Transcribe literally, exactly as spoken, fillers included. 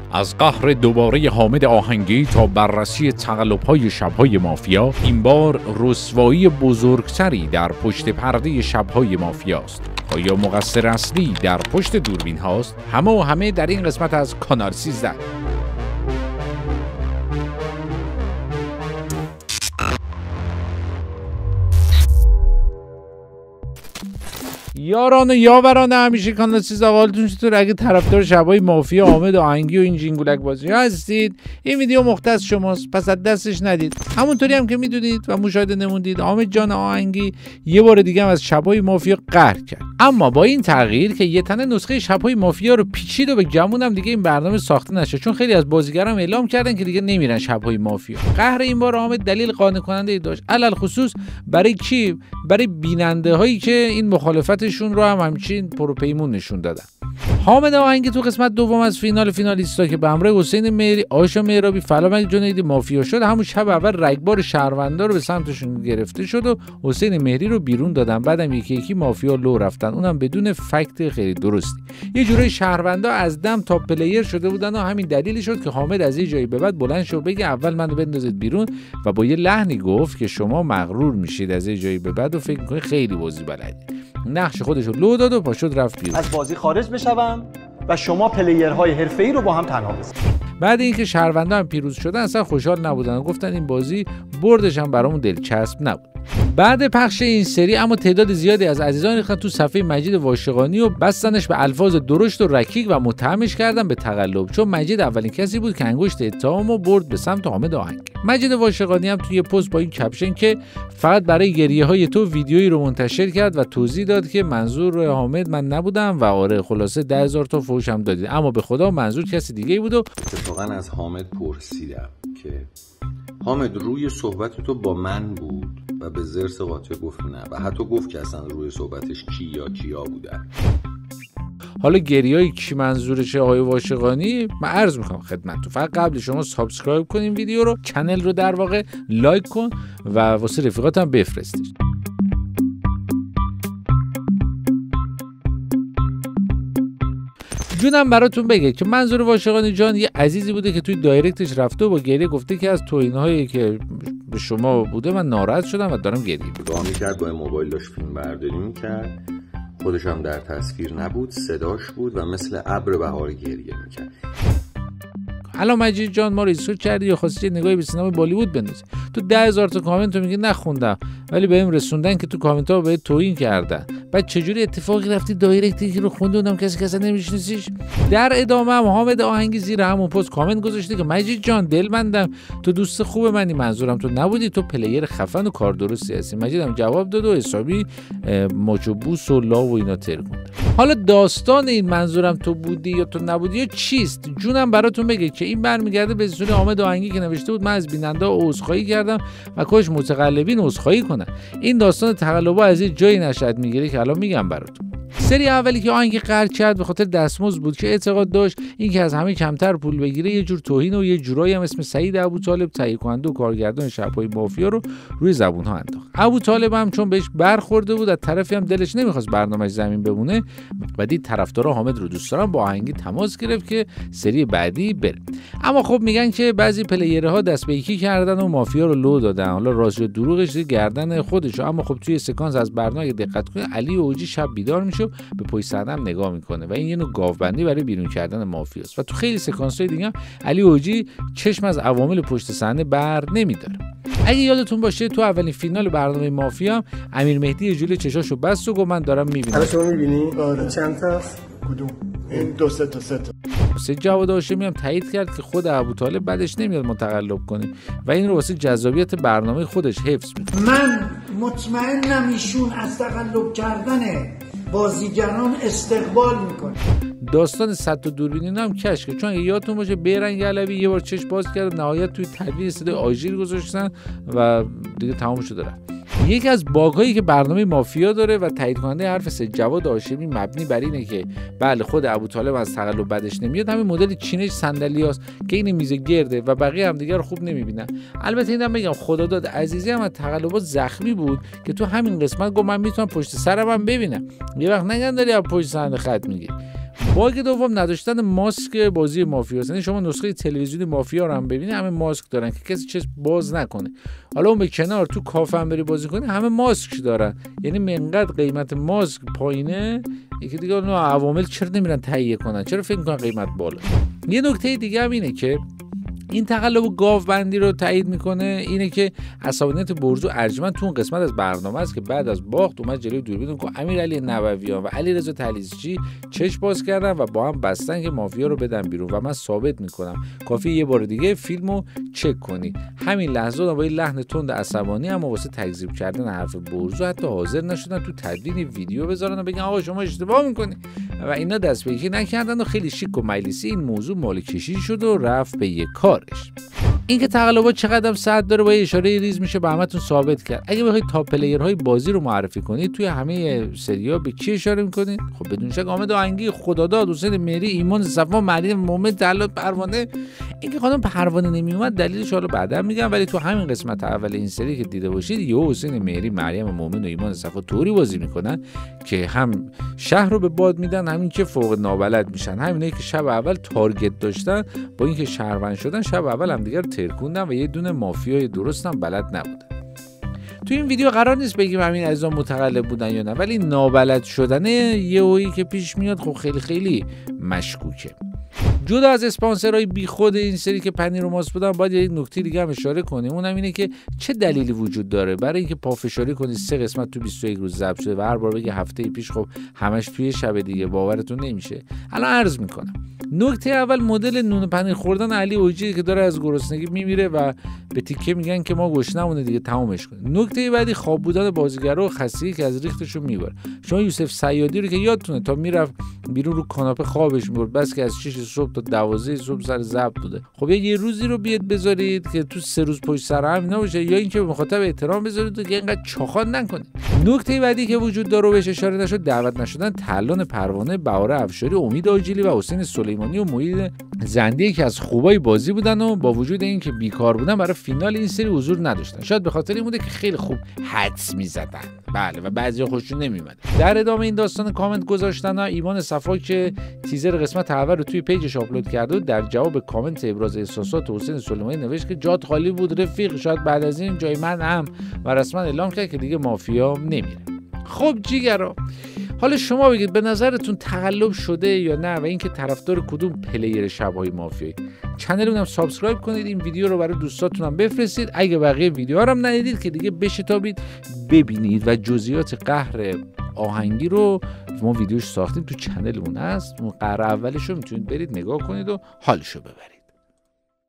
از قهر دوباره حامد آهنگی تا بررسی تقلب‌های شب‌های مافیا، این بار رسوایی بزرگتری در پشت پرده شب‌های مافیاست. آیا مقصر اصلی در پشت دوربین هاست؟ همه و همه در این قسمت از کانال سیزده. یاران و یاوران همیشه کانال سیزده، حالتون چطور؟ اگه طرفدار شبای مافیا حامد آهنگی و این جینگولک بازی هستید، این ویدیو مختص شماست، پس از دستش ندید. همونطوری هم که میدونید و مشاهده نمودید، حامد جان آهنگی یه بار دیگه هم از شبای مافیا قهر کرد، اما با این تغییر که یه تنه نسخه شبای مافیا رو پیچید و به گمون هم دیگه این برنامه ساخته نشه، چون خیلی از بازیگرام اعلام کردن که دیگه نمیرن شبای مافیا. قهر این بار حامد دلیل قانع کننده ای داشت، علل خصوص برای کی؟ برای بیننده هایی که این مخالفتشون رو هم همچین پروپیمون نشون دادن. حامد آهنگی تو قسمت دوم از فینال فینالیستا که به همراه حسین مهری، آشا مهرابی، فلامک جنیدی مافیا شد، همون شب اول رگبار شهروندا رو به سمتشون گرفته شد و حسین مهری رو بیرون دادن، بعدم یکی یکی مافیا لو رفتن، اونم بدون فکت خیلی درستی. یه جوری شهروندا از دم تا پلیر شده بودن و همین دلیلی شد که حامد از یه جایی به بعد بلند شد بگه اول منو بندازید بیرون و با یه لحنی گفت که شما مغرور میشید از یه جایی به بعد و فکر میکنید خیلی بازی بلدید. نقش خودش رو لو داد و پاشد رفت بیرون. از بازی خارج بشوم و شما پلیرهای حرفه‌ای رو با هم تنها بذارید. بعد اینکه شهروندا هم پیروز شدن اصلا خوشحال نبودن و گفتن این بازی بردش هم برامون دلچسب نبود. بعد پخش این سری اما تعداد زیادی از عزیزان ریختن تو صفحه مجید واشقانی و بستنش به الفاظ درشت و رکیک و متهمش کردن به تقلب، چون مجید اولین کسی بود که انگشت اتهامو برد به سمت حامد آهنگی. مجید واشقانی هم توی پست با این کپشن که فقط برای گریه‌های تو ویدیویی رو منتشر کرد و توضیح داد که منظور حامد من نبودم و آره خلاصه ده هزار تا فوش هم دادید، اما به خدا منظور کسی دیگه بود. و اتفاقا از حامد پرسیدم که حامد روی صحبت تو با من بود و به زرس قاطع گفت نه و حتی گفت که اصلا روی صحبتش کی یا کیا بودن. حالا گریه‌ای کی منظورشه آقای واشقانی؟ من عرض میکنم خدمتتون، فقط قبل شما سابسکرایب کنین ویدیو رو، کانال رو در واقع لایک کن و واسه رفیقاتم بفرستید. جونم براتون بگه که منظور واشقانی جان یه عزیزی بوده که توی دایرکتش رفته و با گریه گفته که از توهین‌هایی که به شما بوده من ناراحت شدم و دارم گریه می‌کنم. می‌کرد با موبایل داشت فیلم برداری می‌کرد، خودش هم در تصویر نبود، صداش بود و مثل ابر بهار گریه می‌کرد. الان مجید جان ما رو ایسکو کردی یا خواستی نگاهی به سینما بالیوود بندازی؟ تو ده هزار تا کامنت رو میگی نخوندم ولی بهم رسوندن که تو کامنت ها بهت توهین کردن، بعد چجوری اتفاقی رفتی دایرکتی که رو خوندم کسی کسی نمیشناسیش؟ در ادامه هم حامد آهنگی زیر همون پست کامنت گذاشته که مجید جان دلبندم، تو دوست خوب منی، منظورم تو نبودی، تو پلیر خفن و کار درستی هستی. مجید هم جواب داد و حسابی ماچ و بوس و لا و اینا ترکوند. حالا داستان این منظورم تو بودی یا تو نبودی یا چیست؟ جونم براتون بگه که این برمیگرده به زور حامد آهنگی که نوشته بود من از بیننده عذرخواهی کردم و کاش متقلبین عذرخواهی کنن. این داستان تقلب‌ها از یه جایی نشأت میگیره که الان میگم براتون. سری اولی که آهنگی قهر کرد به خاطر دستمزد بود که اعتقاد داشت این که از همه کمتر پول بگیره یه جور توهین و یه جورایی هم اسم سعید ابوطالب تهیه کننده و کارگردان شب‌های مافیا رو روی زبون‌ها انداخت. ابوطالب هم چون بهش برخورده بود از طرفی هم دلش نمیخواست برنامه‌اش زمین بمونه و دید طرفدارا حامد رو دوست دارن، با آهنگی تماس گرفت که سری بعدی بره. اما خب میگن که بعضی پلیرها دست به یکی کردن و مافیا رو لو دادن، حالا راست یا دروغش گردن خودشه. اما خب توی سکانس از برنامه دقت کنید علی اوجی شب بیدار میشه به پشت صحنه هم نگاه میکنه و این یه نوع گاوبندی برای بیرون کردن مافیاست و تو خیلی سکانس‌های دیگه علی اوجی چشم از عوامل پشت صحنه بر نمیداره. اگه یادتون باشه تو اولین فینال برنامه مافیا امیر مهدی جلوی چشاشو بست و گفت من دارم میبینم. الان شما میبینی؟ آره. چند تا؟ کدوم؟ این دو سه تا سه تا. سید جواد هاشمی هم تایید کرد که خود ابوطالب بعدش نمیاد متقلب کنه و این رو واسه جذابیت برنامه خودش حفظ میکنه. من مطمئنم ایشون از تقلب کردن بازیگران استقبال میکنه. داستان صد تا دوربین هم کشکه، چون اگه یادتون باشه بیرنگ علوی یه بار چش باز کرد نهایت توی تدوین صدای آژیر گذاشتن و دیگه تمام شده رفت. یکی از باگایی که برنامه مافیا داره و تایید کننده حرف سید جواد هاشمی مبنی بر اینه که بله خود ابوطالب از تقلب بدش نمیاد، همین مدل چینش صندلیاست که این میز گرده و بقیه هم دیگه رو خوب نمیبینن. البته اینم بگم خداداد عزیزی هم از تقلبات زخمی بود که تو همین قسمت گفت من میتونم پشت سرم هم ببینم. یه وقت نگن داری از پشت صحنه خط میگی. باگ دوم نداشتن ماسک بازی مافیا است. یعنی شما نسخه تلویزیونی مافیا رو هم ببینید همه ماسک دارن که کسی چشم باز نکنه. حالا اون به کنار تو کافه هم بری بازی کنی همه ماسک دارن. یعنی منقدر قیمت ماسک پایینه یکی دیگه اون عوامل چرا نمیرن تهیه کنن، چرا فکر میکنن قیمت بالا. یه نکته دیگه هم اینه که این تقلب گاوبندی رو تایید میکنه اینه که عصبانیت برز و ارجمند تو اون قسمت از برنامه است که بعد از باخت اومد جلوی دوربین گفت امیرعلی نوویان و علیرضا تلیسچی چشم باز کردن و با هم بستن که مافیا رو بدن بیرون و من ثابت میکنم کافی یه بار دیگه فیلمو چک کنی. همین لحظه با این لحن تند عصبانی هم واسه تکذیب کردن حرف برز حتی حاضر نشدن تو تدوین ویدیو بذارن و بگن آقا شما اشتباه میکنی و اینا دست به یکی نکردن و خیلی شیک و مجلسی این موضوع مال کشی شد و رفت به یک کارش. اینکه تقلبات چقدر صد داره با اشاره ریز میشه به همتون ثابت کرد. اگه بخواید تاپ پلیرهای بازی رو معرفی کنید توی همه سری‌ها به کی اشاره میکنید؟ خب بدون شک حامد آهنگی، خداداد، حسین مهری، ایمان صفا، مریم مومن، طلعت پروانه. اینکه خانم پروانه نمیومد دلیلش حالا بعدا میگم، ولی تو همین قسمت اول این سری که دیده باشید یه حسین مهری، مریم مومن و ایمان صفا طوری بازی میکنن که هم شهر رو به باد میدن همین که فوق نابلد میشن. همینایی که شب اول تارگت داشتن با اینکه شهروند شدن شب اول هم دیگه رو ترکوندن و یه دونه مافیای درست هم بلد نبودن. تو این ویدیو قرار نیست بگیم همین عزیزان متقلب بودن یا نه، ولی نابلد شدن یهویی که پیش میاد خب خیلی خیلی مشکوکه. جدا از اسپانسرهای بیخود این سری که پنیر و ماست بودن، باید یک نکته دیگه هم اشاره کنیم، اونم اینه که چه دلیلی وجود داره برای اینکه پافشاری کنید سه قسمت تو بیست و یک روز ضبط شده و هر بار بگی هفته پیش، خب همش توی شب دیگه، باورتون نمیشه. الان عرض میکنم. نکته اول مدل نون پنیر خوردن علی اوجی که داره از گرسنگی میمیره و به تیکه میگن که ما گشنمونه دیگه تمومش کنیم. نکته بعدی خواب بودن بازیگرا و خستگی که از ریختشون میبره. شما یوسف صیادی رو که یادتونه تا میرفت بیرون رو کاناپه خوابش میبرد، بس که از شش صبح تا دوازده صبح سر ضبط بوده. خب یه روزی رو بیاد بذارید که تو سه روز پشت سر هم نباشه، یا اینکه به مخاطب احترام بذارید که اینقدر چاخان نکنید. نکته بعدی که وجود داره و بهش اشاره نشد دعوت نشدن ترلان پروانه، بهاره افشاری، امید آجیلی و حسین سلیمانی و محید زندی که از خوبای بازی بودن و با وجود اینکه بیکار بودن برای فینال این سری حضور نداشتن. شاید به خاطر این بوده که خیلی خوب حدس می‌زدن. بله و بعضیا خوششون نمیومد. در ادامه این داستان کامنت گذاشتن ایمان صفا که تیزر قسمت اول رو توی پیجش آپلود کرده و در جواب کامنت ابراز احساسات حسین سلیمانی نوشت که جات خالی بود رفیق، شاید بعد از این جای من هم، و رسما اعلام کرد که دیگه مافیا نمیره. خب جیگرا، حالا شما بگید به نظرتون تقلب شده یا نه و اینکه طرفدار کدوم پلیر شب‌های مافیایی؟ چنل رو سابسکرایب کنید، این ویدیو رو برای دوستاتون هم بفرستید. اگه بقیه ویدیوها رو هم ندیدید که دیگه بشتابید ببینید و جزئیات قهر آهنگی رو ما ویدیوش ساختیم تو چنلمون هست. اون قهر اولش رو میتونید برید نگاه کنید و حالشو ببرید.